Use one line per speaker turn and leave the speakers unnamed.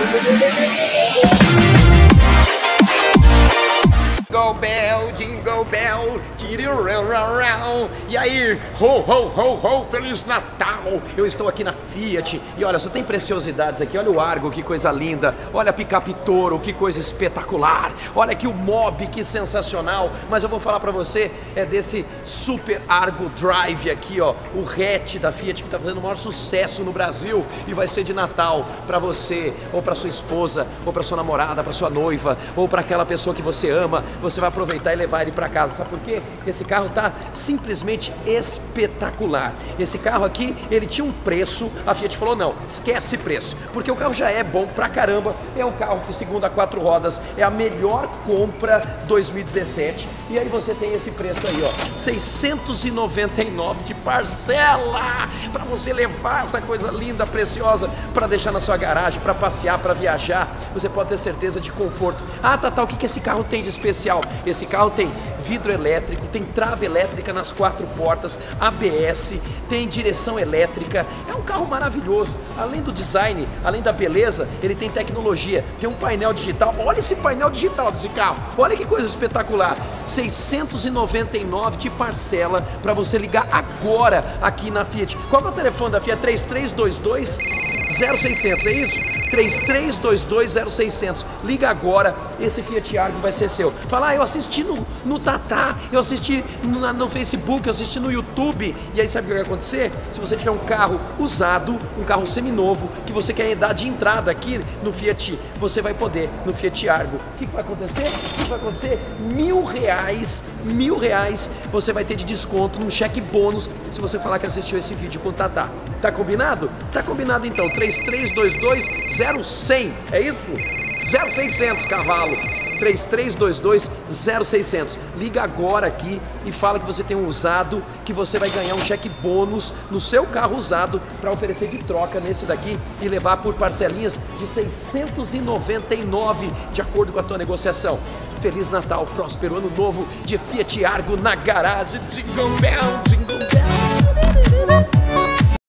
Jingle bell, tirirão. E aí, ho, ho, ho, ho, Feliz Natal! Eu estou aqui na Fiat e olha, só tem preciosidades aqui. Olha o Argo, que coisa linda. Olha a picape Toro, que coisa espetacular. Olha aqui o Mob, que sensacional. Mas eu vou falar pra você, é desse Super Argo Drive aqui, ó. O hatch da Fiat, que tá fazendo o maior sucesso no Brasil. E vai ser de Natal pra você, ou pra sua esposa, ou pra sua namorada, pra sua noiva, ou pra aquela pessoa que você ama. Você vai aproveitar e levar ele para casa, sabe por quê? Esse carro tá simplesmente espetacular. Esse carro aqui, ele tinha um preço, a Fiat falou não, esquece preço, porque o carro já é bom pra caramba, é um carro que segundo a 4 rodas é a melhor compra 2017, e aí você tem esse preço aí, ó, 699 de parcela, para você levar essa coisa linda, preciosa, para deixar na sua garagem, para passear, para viajar, você pode ter certeza de conforto. Ah, Tatá, o que esse carro tem de especial? Esse carro tem vidro elétrico, tem trava elétrica nas 4 portas, ABS, tem direção elétrica, é um carro maravilhoso. Além do design, além da beleza, ele tem tecnologia, tem um painel digital. Olha esse painel digital desse carro, olha que coisa espetacular. 699 de parcela para você ligar agora aqui na Fiat. Qual é o telefone da Fiat? 3322 0600, é isso? 3322-0600. Liga agora, esse Fiat Argo vai ser seu. Fala, eu assisti no Tatá, eu assisti no Facebook, eu assisti no YouTube. E aí sabe o que vai acontecer? Se você tiver um carro usado, um carro seminovo, que você quer dar de entrada aqui no Fiat, você vai poder no Fiat Argo. O que vai acontecer? O que vai acontecer? R$1.000 você vai ter de desconto num cheque bônus se você falar que assistiu esse vídeo com o Tatá. Tá combinado? Tá combinado então. 3322-0100, é isso? 0600 cavalo. 3322-0600. Liga agora aqui e fala que você tem um usado, que você vai ganhar um cheque bônus no seu carro usado para oferecer de troca nesse daqui e levar por parcelinhas de 699 de acordo com a tua negociação. Feliz Natal, próspero ano novo de Fiat Argo na garagem. Jingle bell, jingle bell.